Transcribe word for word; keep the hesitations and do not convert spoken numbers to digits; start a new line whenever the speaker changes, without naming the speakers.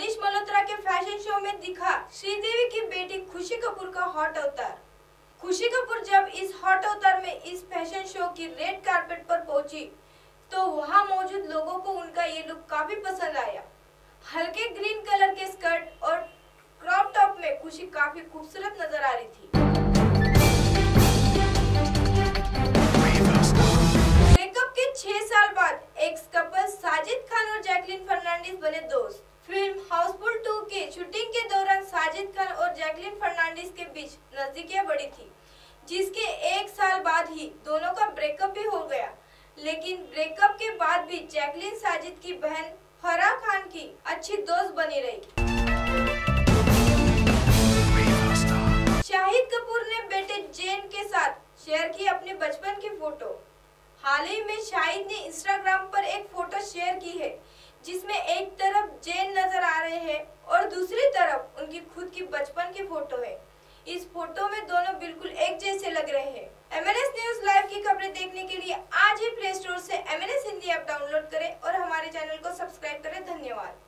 मनीष मल्होत्रा के fashion show में दिखा श्रीदेवी की बेटी खुशी कपूर का हॉट अवतार। खुशी कपूर जब इस हॉट अवतार में इस फैशन शो की रेड कारपेट पर पहुंची तो वहां मौजूद लोगों को उनका ये लुक काफी पसंद आया। हल्के ग्रीन कलर के स्कर्ट और क्रॉप टॉप में खुशी काफी खूबसूरत नजर आ रही थी। ब्रेकअप के छह साल बाद एक्स कपल साजिद खान और जैकलीन फर्नांडिस बने दोस्त। फिल्म हाउसफुल टू के शूटिंग के दौरान साजिद खान और जैकलीन फर्नांडिस के बीच नजदीकियां बढ़ी थी, जिसके एक साल बाद ही दोनों का ब्रेकअप भी हो गया। लेकिन ब्रेकअप के बाद भी जैकलीन साजिद की बहन फराह खान की अच्छी दोस्त बनी रही। शाहिद कपूर ने बेटे जेन के साथ शेयर की अपने बचपन की फोटो। हाल ही में शाहिद ने इंस्टाग्राम पर एक फोटो शेयर की है, जिसमें एक तरफ जेन नजर आ रहे हैं और दूसरी तरफ उनकी खुद की बचपन की फोटो है। इस फोटो में दोनों बिल्कुल एक जैसे लग रहे हैं। M N S news live की खबरें देखने के लिए आज ही प्ले स्टोर से M N S Hindi app download करें और हमारे चैनल को सब्सक्राइब करें। धन्यवाद।